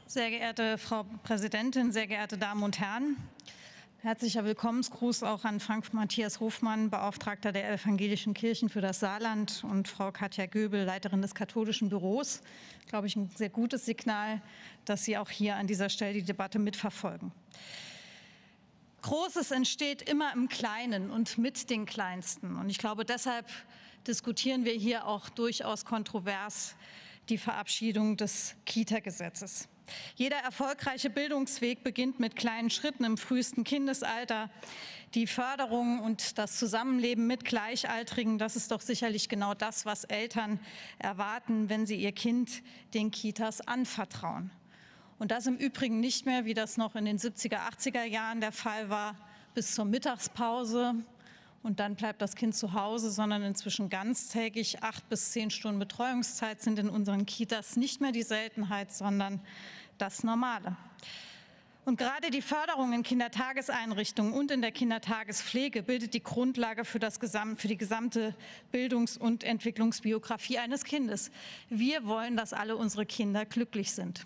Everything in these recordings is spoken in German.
Sehr geehrte Frau Präsidentin, sehr geehrte Damen und Herren! Herzlicher Willkommensgruß auch an Frank Matthias Hofmann, Beauftragter der Evangelischen Kirchen für das Saarland, und Frau Katja Göbel, Leiterin des Katholischen Büros. Glaube ich, ein sehr gutes Signal, dass Sie auch hier an dieser Stelle die Debatte mitverfolgen. Großes entsteht immer im Kleinen und mit den Kleinsten. Und ich glaube, deshalb diskutieren wir hier auch durchaus kontrovers die Verabschiedung des Kita-Gesetzes. Jeder erfolgreiche Bildungsweg beginnt mit kleinen Schritten im frühesten Kindesalter. Die Förderung und das Zusammenleben mit Gleichaltrigen, das ist doch sicherlich genau das, was Eltern erwarten, wenn sie ihr Kind den Kitas anvertrauen. Und das im Übrigen nicht mehr, wie das noch in den 70er, 80er Jahren der Fall war, bis zur Mittagspause. Und dann bleibt das Kind zu Hause, sondern inzwischen ganztägig. 8 bis 10 Stunden Betreuungszeit sind in unseren Kitas nicht mehr die Seltenheit, sondern das Normale. Und gerade die Förderung in Kindertageseinrichtungen und in der Kindertagespflege bildet die Grundlage für die gesamte Bildungs- und Entwicklungsbiografie eines Kindes. Wir wollen, dass alle unsere Kinder glücklich sind.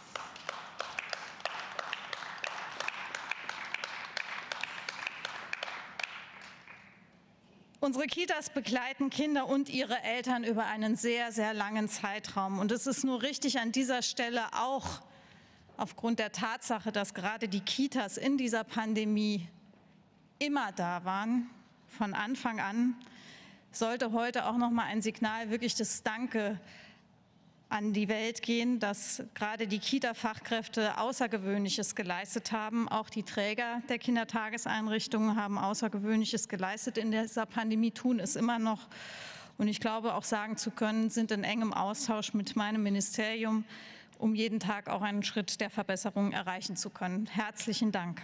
Unsere Kitas begleiten Kinder und ihre Eltern über einen sehr, sehr langen Zeitraum. Und es ist nur richtig, an dieser Stelle auch aufgrund der Tatsache, dass gerade die Kitas in dieser Pandemie immer da waren, von Anfang an, sollte heute auch noch mal ein Signal wirklich des Danke an die Welt gehen, dass gerade die Kita-Fachkräfte Außergewöhnliches geleistet haben. Auch die Träger der Kindertageseinrichtungen haben Außergewöhnliches geleistet in dieser Pandemie, tun es immer noch. Und ich glaube, auch sagen zu können, sind in engem Austausch mit meinem Ministerium, um jeden Tag auch einen Schritt der Verbesserung erreichen zu können. Herzlichen Dank.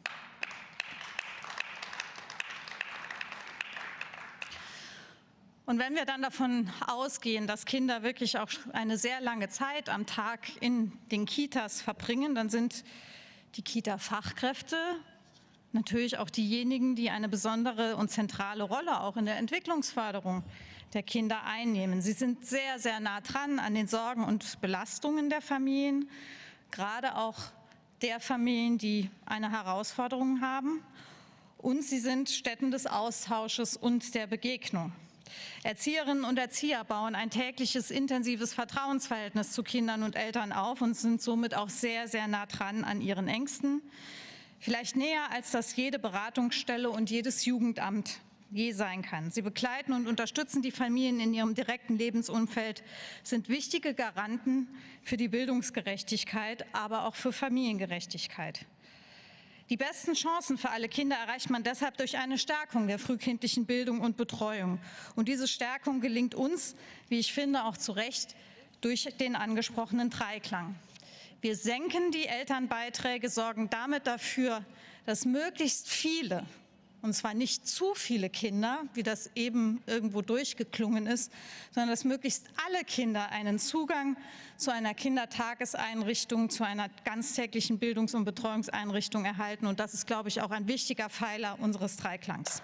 Und wenn wir dann davon ausgehen, dass Kinder wirklich auch eine sehr lange Zeit am Tag in den Kitas verbringen, dann sind die Kita-Fachkräfte natürlich auch diejenigen, die eine besondere und zentrale Rolle auch in der Entwicklungsförderung der Kinder einnehmen. Sie sind sehr, sehr nah dran an den Sorgen und Belastungen der Familien, gerade auch der Familien, die eine Herausforderung haben. Und sie sind Stätten des Austausches und der Begegnung. Erzieherinnen und Erzieher bauen ein tägliches, intensives Vertrauensverhältnis zu Kindern und Eltern auf und sind somit auch sehr, sehr nah dran an ihren Ängsten. Vielleicht näher, als das jede Beratungsstelle und jedes Jugendamt je sein kann. Sie begleiten und unterstützen die Familien in ihrem direkten Lebensumfeld, sind wichtige Garanten für die Bildungsgerechtigkeit, aber auch für Familiengerechtigkeit. Die besten Chancen für alle Kinder erreicht man deshalb durch eine Stärkung der frühkindlichen Bildung und Betreuung. Und diese Stärkung gelingt uns, wie ich finde, auch zu Recht durch den angesprochenen Dreiklang. Wir senken die Elternbeiträge, sorgen damit dafür, dass möglichst viele, und zwar nicht zu viele Kinder, wie das eben irgendwo durchgeklungen ist, sondern dass möglichst alle Kinder einen Zugang zu einer Kindertageseinrichtung, zu einer ganztäglichen Bildungs- und Betreuungseinrichtung erhalten. Und das ist, glaube ich, auch ein wichtiger Pfeiler unseres Dreiklangs.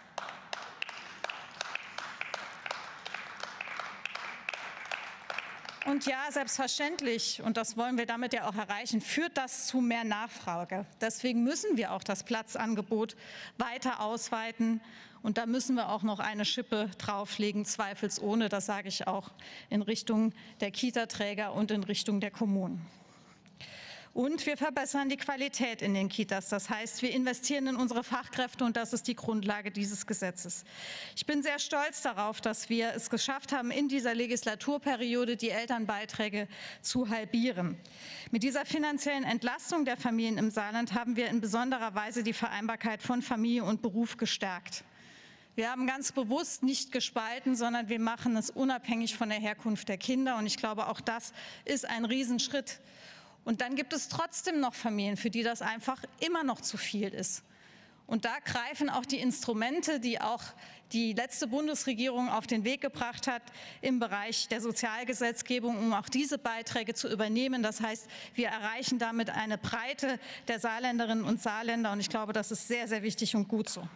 Und ja, selbstverständlich, und das wollen wir damit ja auch erreichen, führt das zu mehr Nachfrage. Deswegen müssen wir auch das Platzangebot weiter ausweiten. Und da müssen wir auch noch eine Schippe drauflegen, zweifelsohne. Das sage ich auch in Richtung der Kita-Träger und in Richtung der Kommunen. Und wir verbessern die Qualität in den Kitas. Das heißt, wir investieren in unsere Fachkräfte, und das ist die Grundlage dieses Gesetzes. Ich bin sehr stolz darauf, dass wir es geschafft haben, in dieser Legislaturperiode die Elternbeiträge zu halbieren. Mit dieser finanziellen Entlastung der Familien im Saarland haben wir in besonderer Weise die Vereinbarkeit von Familie und Beruf gestärkt. Wir haben ganz bewusst nicht gespalten, sondern wir machen es unabhängig von der Herkunft der Kinder. Und ich glaube, auch das ist ein Riesenschritt. Und dann gibt es trotzdem noch Familien, für die das einfach immer noch zu viel ist. Und da greifen auch die Instrumente, die auch die letzte Bundesregierung auf den Weg gebracht hat im Bereich der Sozialgesetzgebung, um auch diese Beiträge zu übernehmen. Das heißt, wir erreichen damit eine Breite der Saarländerinnen und Saarländer. Und ich glaube, das ist sehr, sehr wichtig und gut so.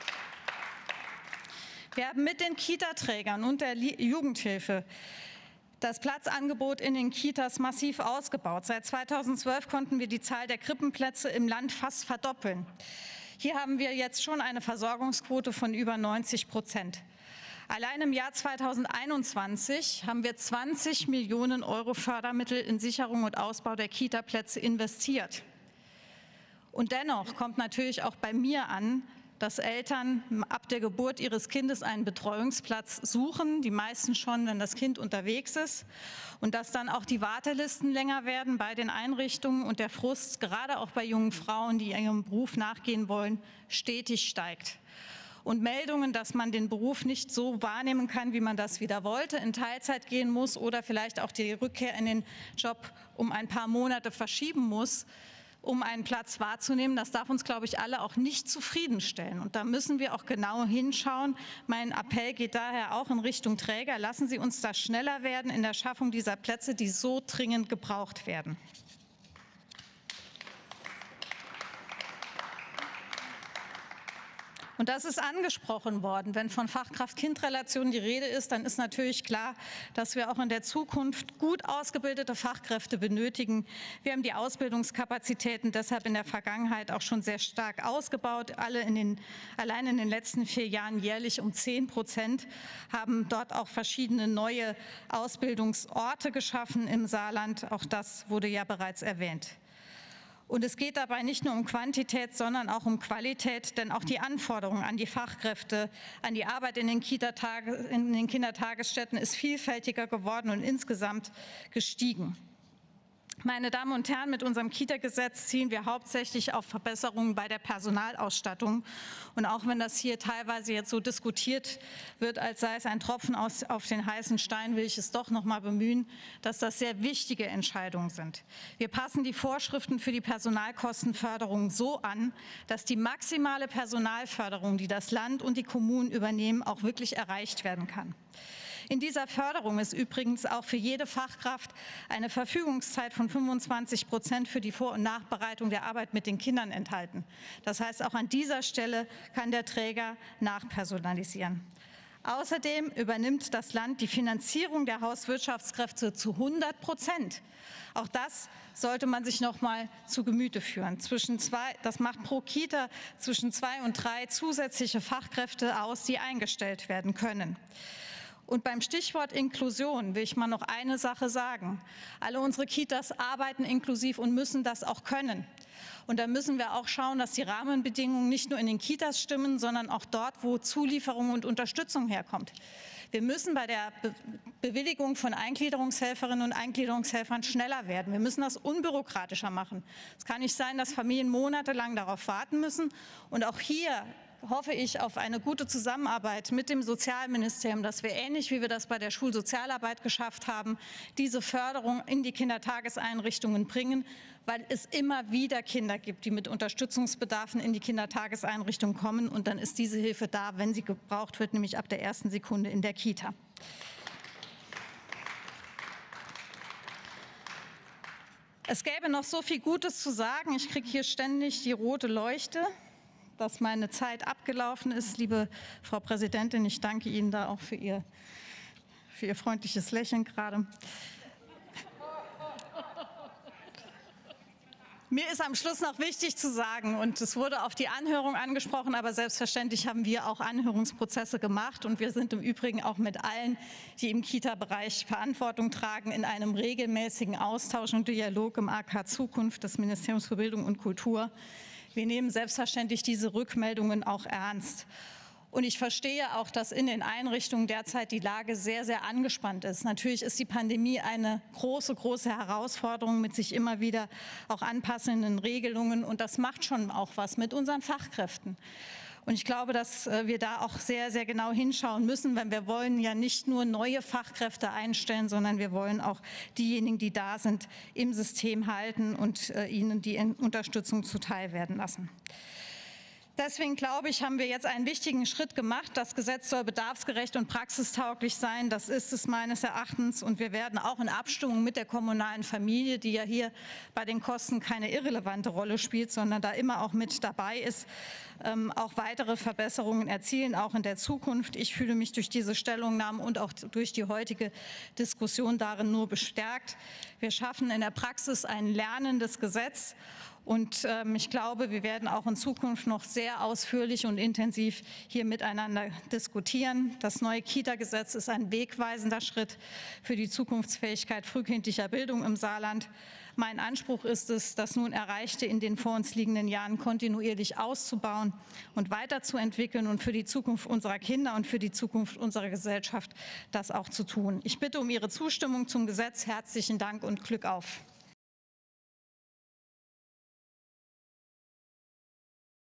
Wir haben mit den Kita-Trägern und der Jugendhilfe das Platzangebot in den Kitas massiv ausgebaut. Seit 2012 konnten wir die Zahl der Krippenplätze im Land fast verdoppeln. Hier haben wir jetzt schon eine Versorgungsquote von über 90%. Allein im Jahr 2021 haben wir 20 Millionen € Fördermittel in Sicherung und Ausbau der Kitaplätze investiert. Und dennoch kommt natürlich auch bei mir an, dass Eltern ab der Geburt ihres Kindes einen Betreuungsplatz suchen, die meisten schon, wenn das Kind unterwegs ist, und dass dann auch die Wartelisten länger werden bei den Einrichtungen und der Frust, gerade auch bei jungen Frauen, die ihrem Beruf nachgehen wollen, stetig steigt. Und Meldungen, dass man den Beruf nicht so wahrnehmen kann, wie man das wieder wollte, in Teilzeit gehen muss oder vielleicht auch die Rückkehr in den Job um ein paar Monate verschieben muss, um einen Platz wahrzunehmen, das darf uns, glaube ich, alle auch nicht zufriedenstellen. Und da müssen wir auch genau hinschauen. Mein Appell geht daher auch in Richtung Träger. Lassen Sie uns da schneller werden in der Schaffung dieser Plätze, die so dringend gebraucht werden. Und das ist angesprochen worden. Wenn von Fachkraft-Kind-Relation die Rede ist, dann ist natürlich klar, dass wir auch in der Zukunft gut ausgebildete Fachkräfte benötigen. Wir haben die Ausbildungskapazitäten deshalb in der Vergangenheit auch schon sehr stark ausgebaut. Allein in den letzten 4 Jahren jährlich um 10%, haben dort auch verschiedene neue Ausbildungsorte geschaffen im Saarland. Auch das wurde ja bereits erwähnt. Und es geht dabei nicht nur um Quantität, sondern auch um Qualität, denn auch die Anforderungen an die Fachkräfte, an die Arbeit in den Kindertagesstätten ist vielfältiger geworden und insgesamt gestiegen. Meine Damen und Herren, mit unserem Kita-Gesetz zielen wir hauptsächlich auf Verbesserungen bei der Personalausstattung. Und auch wenn das hier teilweise jetzt so diskutiert wird, als sei es ein Tropfen auf den heißen Stein, will ich es doch noch mal bemühen, dass das sehr wichtige Entscheidungen sind. Wir passen die Vorschriften für die Personalkostenförderung so an, dass die maximale Personalförderung, die das Land und die Kommunen übernehmen, auch wirklich erreicht werden kann. In dieser Förderung ist übrigens auch für jede Fachkraft eine Verfügungszeit von 25% für die Vor- und Nachbereitung der Arbeit mit den Kindern enthalten. Das heißt, auch an dieser Stelle kann der Träger nachpersonalisieren. Außerdem übernimmt das Land die Finanzierung der Hauswirtschaftskräfte zu 100%. Auch das sollte man sich noch mal zu Gemüte führen. Das macht pro Kita zwischen 2 und 3 zusätzliche Fachkräfte aus, die eingestellt werden können. Und beim Stichwort Inklusion will ich mal noch eine Sache sagen. Alle unsere Kitas arbeiten inklusiv und müssen das auch können. Und da müssen wir auch schauen, dass die Rahmenbedingungen nicht nur in den Kitas stimmen, sondern auch dort, wo Zulieferung und Unterstützung herkommt. Wir müssen bei der Bewilligung von Eingliederungshelferinnen und Eingliederungshelfern schneller werden. Wir müssen das unbürokratischer machen. Es kann nicht sein, dass Familien monatelang darauf warten müssen. Und auch hier hoffe ich auf eine gute Zusammenarbeit mit dem Sozialministerium, dass wir ähnlich wie wir das bei der Schulsozialarbeit geschafft haben, diese Förderung in die Kindertageseinrichtungen bringen, weil es immer wieder Kinder gibt, die mit Unterstützungsbedarfen in die Kindertageseinrichtungen kommen. Und dann ist diese Hilfe da, wenn sie gebraucht wird, nämlich ab der ersten Sekunde in der Kita. Es gäbe noch so viel Gutes zu sagen. Ich kriege hier ständig die rote Leuchte, dass meine Zeit abgelaufen ist. Liebe Frau Präsidentin, ich danke Ihnen da auch für Ihr freundliches Lächeln gerade. Mir ist am Schluss noch wichtig zu sagen, und es wurde auf die Anhörung angesprochen, aber selbstverständlich haben wir auch Anhörungsprozesse gemacht und wir sind im Übrigen auch mit allen, die im Kita-Bereich Verantwortung tragen, in einem regelmäßigen Austausch und Dialog im AK Zukunft des Ministeriums für Bildung und Kultur. Wir nehmen selbstverständlich diese Rückmeldungen auch ernst. Und ich verstehe auch, dass in den Einrichtungen derzeit die Lage sehr, sehr angespannt ist. Natürlich ist die Pandemie eine große, große Herausforderung mit sich immer wieder auch anpassenden Regelungen. Und das macht schon auch was mit unseren Fachkräften. Und ich glaube, dass wir da auch sehr, sehr genau hinschauen müssen, weil wir wollen ja nicht nur neue Fachkräfte einstellen, sondern wir wollen auch diejenigen, die da sind, im System halten und ihnen die Unterstützung zuteil werden lassen. Deswegen glaube ich, haben wir jetzt einen wichtigen Schritt gemacht. Das Gesetz soll bedarfsgerecht und praxistauglich sein. Das ist es meines Erachtens. Und wir werden auch in Abstimmung mit der kommunalen Familie, die ja hier bei den Kosten keine irrelevante Rolle spielt, sondern da immer auch mit dabei ist, auch weitere Verbesserungen erzielen, auch in der Zukunft. Ich fühle mich durch diese Stellungnahme und auch durch die heutige Diskussion darin nur bestärkt. Wir schaffen in der Praxis ein lernendes Gesetz. Und ich glaube, wir werden auch in Zukunft noch sehr ausführlich und intensiv hier miteinander diskutieren. Das neue Kita-Gesetz ist ein wegweisender Schritt für die Zukunftsfähigkeit frühkindlicher Bildung im Saarland. Mein Anspruch ist es, das nun Erreichte in den vor uns liegenden Jahren kontinuierlich auszubauen und weiterzuentwickeln und für die Zukunft unserer Kinder und für die Zukunft unserer Gesellschaft das auch zu tun. Ich bitte um Ihre Zustimmung zum Gesetz. Herzlichen Dank und Glück auf.